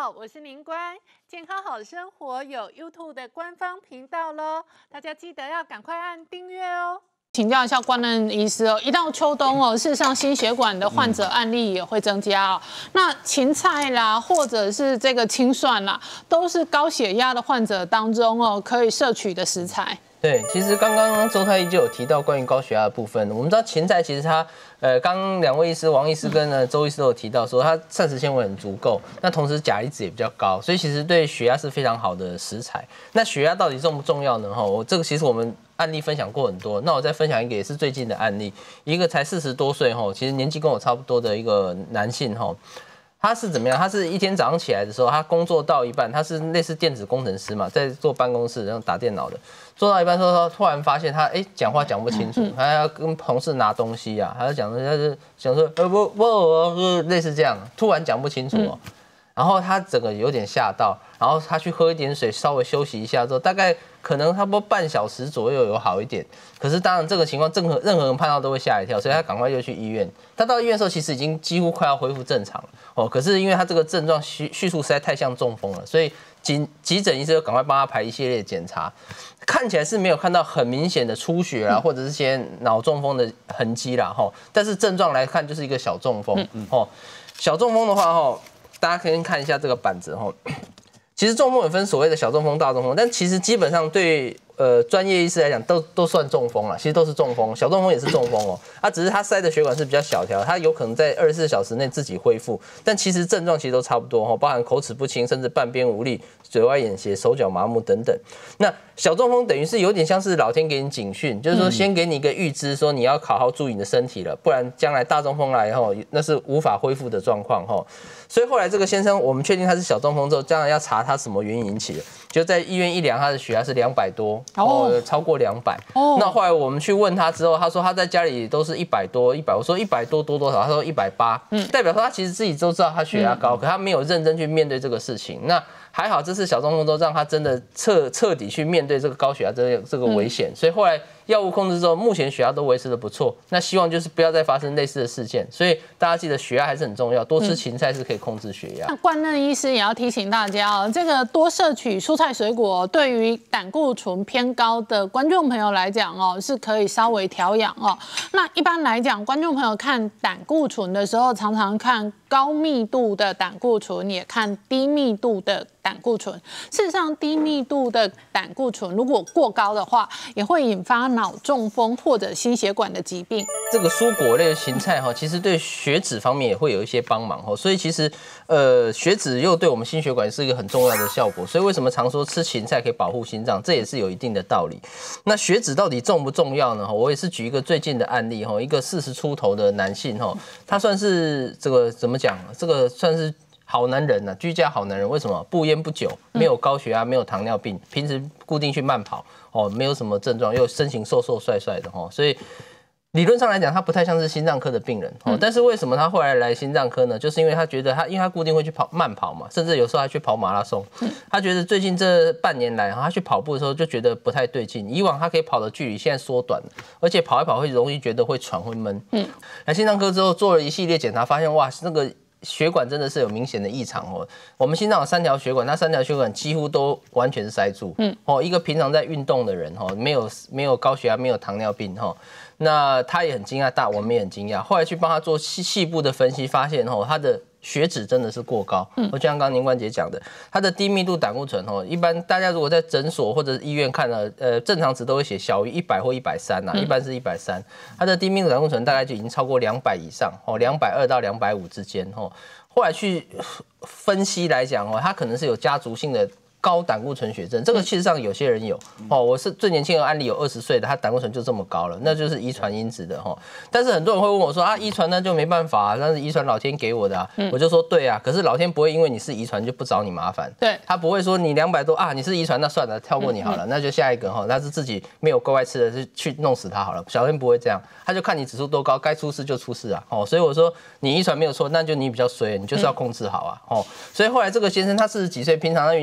好，我是宁官，健康好生活有 YouTube 的官方频道喽，大家记得要赶快按订阅哦。请教一下关任医师哦，一到秋冬哦，事实上心血管的患者案例也会增加哦。那芹菜啦，或者是这个青蒜啦，都是高血压的患者当中哦可以摄取的食材。 对，其实刚刚周太医就有提到关于高血压的部分。我们知道芹菜其实它，刚刚两位医师王医师跟周医师都有提到说，它膳食纤维很足够，那同时钾离子也比较高，所以其实对血压是非常好的食材。那血压到底重不重要呢？这个其实我们案例分享过很多，那我再分享一个也是最近的案例，一个才40多岁其实年纪跟我差不多的一个男性他是怎么样？他是一天早上起来的时候，他工作到一半，他是类似电子工程师嘛，在做办公室然后打电脑的，做到一半的时候，突然发现他讲话讲不清楚，他要跟同事拿东西啊，他就讲说不类似这样，突然讲不清楚然后他整个有点吓到，然后他去喝一点水，稍微休息一下之后，大概可能差不多半小时左右有好一点。可是当然这个情况，任何人看到都会吓一跳，所以他赶快就去医院。他到医院的时候，其实已经几乎快要恢复正常了可是因为他这个症状叙述实在太像中风了，所以急诊医生就赶快帮他排一系列检查，看起来是没有看到很明显的出血啦，或者是些脑中风的痕迹啦但是症状来看就是一个小中风小中风的话大家可以看一下这个板子其实中风有分所谓的小中风、大中风，但其实基本上对专业医师来讲都算中风了，其实都是中风，小中风也是中风只是他塞的血管是比较小条，他有可能在24小时内自己恢复，但其实症状其实都差不多包含口齿不清，甚至半边无力、嘴歪眼斜、手脚麻木等等。那小中风等于是有点像是老天给你警讯，就是说先给你一个预知，说你要好好注意你的身体了，不然将来大中风来那是无法恢复的状况所以后来这个先生，我们确定他是小中风之后，将来要查他什么原因引起的，就在医院一量，他的血压是200多，超过200。那后来我们去问他之后，他说他在家里都是100多100，我说100多少？他说180，代表说他其实自己都知道他血压高，可他没有认真去面对这个事情。那还好，这次小中风都让他真的彻底去面对这个高血压这个危险，所以后来药物控制之后，目前血压都维持得不错。那希望就是不要再发生类似的事件，所以大家记得血压还是很重要，多吃芹菜是可以控制血压。 那冠任医师也要提醒大家这个多摄取蔬菜水果，对于胆固醇偏高的观众朋友来讲是可以稍微调养那一般来讲，观众朋友看胆固醇的时候，常常看高密度的胆固醇，也看低密度的胆固醇。事实上，低密度的胆固醇如果过高的话，也会引发脑中风或者心血管的疾病。 这个蔬果类的芹菜其实对血脂方面也会有一些帮忙所以其实血脂又对我们心血管是一个很重要的效果。所以为什么常说吃芹菜可以保护心脏，这也是有一定的道理。那血脂到底重不重要呢？我也是举一个最近的案例一个40出头的男性他算是这个怎么讲？这个算是好男人居家好男人。为什么？不烟不酒，没有高血压，没有糖尿病，平时固定去慢跑没有什么症状，又身形瘦瘦帅帅的所以理论上来讲，他不太像是心脏科的病人但是为什么他后来来心脏科呢？就是因为他觉得因为他固定会去慢跑嘛，甚至有时候还去跑马拉松。他觉得最近这半年来他去跑步的时候就觉得不太对劲，以往他可以跑的距离现在缩短了，而且跑一跑会容易觉得会喘会闷。来心脏科之后做了一系列检查，发现哇，那个血管真的是有明显的异常我们心脏有3条血管，那3条血管几乎都完全是塞住。一个平常在运动的人没有高血压，没有糖尿病那他也很惊讶，我们也很惊讶。后来去帮他做细部的分析，发现他的血脂真的是过高。就像刚刚宁冠杰讲的，他的低密度胆固醇一般大家如果在诊所或者医院看了，正常值都会写小于100或130一般是130。他的低密度胆固醇大概就已经超过200以上，220到250之间后来去分析来讲他可能是有家族性的高胆固醇血症，这个其实上有些人有我是最年轻的案例，有20岁的，他胆固醇就这么高了，那就是遗传因子的但是很多人会问我说遗传那就没办法那是遗传老天给我的我就说对可是老天不会因为你是遗传就不找你麻烦， 对， 他不会说你200多你是遗传，那算了，跳过你好了，那就下一个他是自己没有乖乖吃的，就去弄死他好了。小天不会这样，他就看你指数多高，该出事就出事所以我说你遗传没有错，那就你比较衰，你就是要控制好所以后来这个先生他40几岁，平常在运动，他最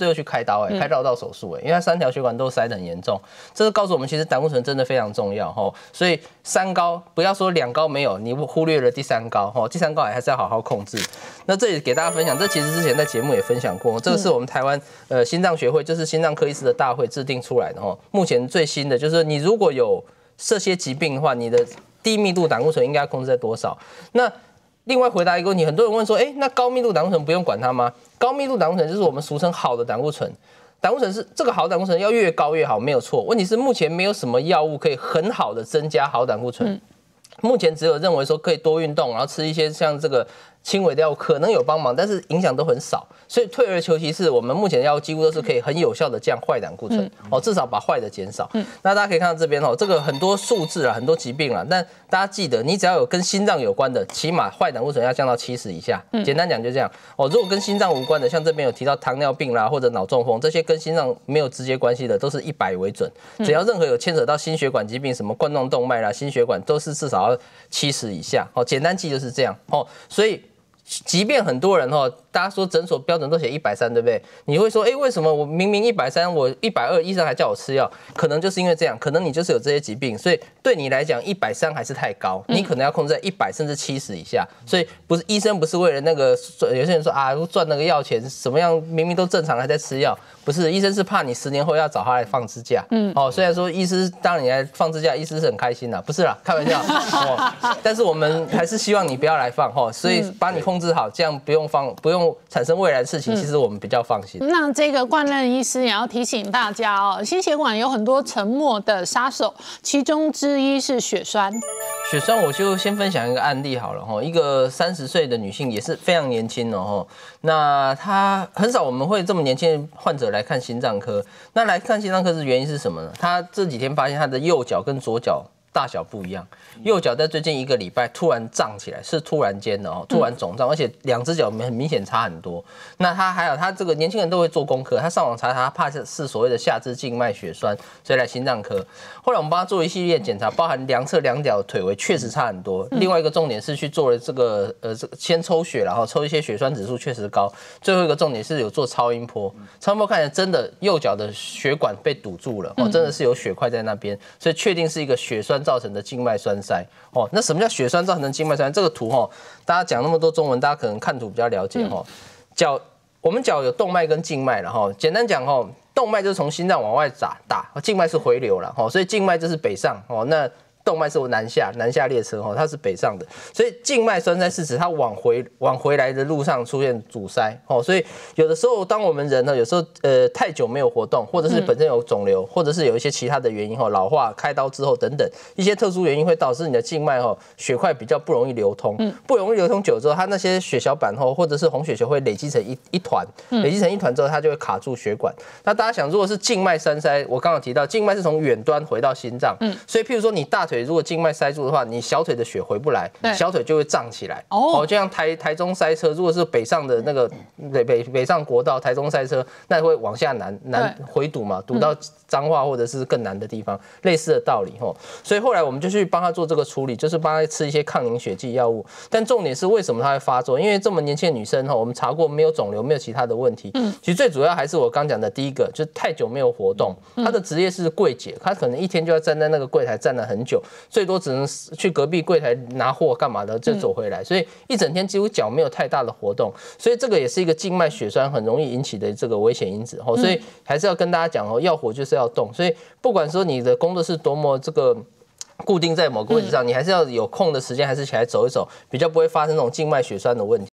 后去开刀，开绕道手术，因为他3条血管都塞得很严重。这是告诉我们，其实胆固醇真的非常重要哈。所以3高不要说2高没有，你忽略了第3高哈，第3高还是要好好控制。那这里给大家分享，这其实之前在节目也分享过，这个是我们台湾心脏学会，就是心脏科医师的大会制定出来的哈。目前最新的就是你如果有这些疾病的话，你的低密度胆固醇应该控制在多少？那另外回答一个问题，很多人问说，那高密度胆固醇不用管它吗？高密度胆固醇就是我们俗称好的胆固醇，胆固醇是这个好胆固醇要越高越好，没有错。问题是目前没有什么药物可以很好的增加好胆固醇，目前只有认为说可以多运动，然后吃一些像这个轻微的药物可能有帮忙，但是影响都很少。所以退而求其次，我们目前的药物几乎都是可以很有效的降坏胆固醇，至少把坏的减少。那大家可以看到这边这个很多数字啊，很多疾病啊，但大家记得，你只要有跟心脏有关的，起码坏胆固醇要降到70以下。简单讲就这样如果跟心脏无关的，像这边有提到糖尿病啦或者脑中风，这些跟心脏没有直接关系的，都是100为准。只要任何有牵扯到心血管疾病，什么冠状动脉啦、心血管，都是至少要70以下。简单记就是这样所以即便很多人大家说诊所标准都写130，对不对？你会说，为什么我明明130，我120，医生还叫我吃药？可能就是因为这样，可能你就是有这些疾病，所以对你来讲130还是太高，你可能要控制在100甚至70以下。所以不是医生不是为了那个，有些人说啊赚那个药钱，什么样明明都正常还在吃药，不是，医生是怕你10年后要找他来放支架。虽然说医师当然你来放支架，医师是很开心的，不是啦，开玩笑但是我们还是希望你不要来放所以把你控制好，这样不用产生未来的事情，其实我们比较放心。 那这个冠任医师也要提醒大家心血管有很多沉默的杀手，其中之一是血栓。 血栓我就先分享一个案例好了一个30岁的女性也是非常年轻那她很少我们会这么年轻的患者来看心脏科，那来看心脏科是原因是什么呢？她这几天发现她的右脚跟左脚大小不一样，右脚在最近1个礼拜突然胀起来，是突然间的突然肿胀，而且2只脚很明显差很多。那他这个年轻人都会做功课，他上网查他怕是所谓的下肢静脉血栓，所以来心脏科。后来我们帮他做一系列检查，包含量测2脚腿围，确实差很多。另外一个重点是去做了这个先抽血，然后抽一些血栓指数确实高。最后一个重点是有做超音波，超音波看起来真的右脚的血管被堵住了真的是有血块在那边，所以确定是一个血栓造成的静脉栓塞那什么叫血栓造成的静脉栓塞？这个图大家讲那么多中文，大家可能看图比较了解我们脚有动脉跟静脉了简单讲动脉就是从心脏往外打，静脉是回流了所以静脉就是北上那动脉是南下列车它是北上的，所以静脉栓塞是指它往回来的路上出现阻塞所以有的时候当我们人有时候太久没有活动，或者是本身有肿瘤，或者是有一些其他的原因老化、开刀之后等等一些特殊原因，会导致你的静脉血块比较不容易流通，不容易流通久之后，它那些血小板或者是红血球会累积成一团，累积成一团之后，它就会卡住血管。那大家想，如果是静脉栓塞，我刚刚提到静脉是从远端回到心脏，所以譬如说你大腿如果静脉塞住的话，你小腿的血回不来，小腿就会胀起来。就像台中塞车，如果是北上的那个北上国道，台中塞车，那会往下南回堵嘛，堵到彰化或者是更南的地方，类似的道理所以后来我们就去帮他做这个处理，就是帮他吃一些抗凝血剂药物。但重点是为什么他会发作？因为这么年轻的女生我们查过没有肿瘤，没有其他的问题。其实最主要还是我刚讲的第一个，就是太久没有活动。她的职业是柜姐，她可能一天就要站在那个柜台站了很久，最多只能去隔壁柜台拿货干嘛的就走回来，所以一整天几乎脚没有太大的活动，所以这个也是一个静脉血栓很容易引起的这个危险因子所以还是要跟大家讲要活就是要动，所以不管说你的工作是多么这个固定在某个位置上，你还是要有空的时间还是起来走一走，比较不会发生这种静脉血栓的问题。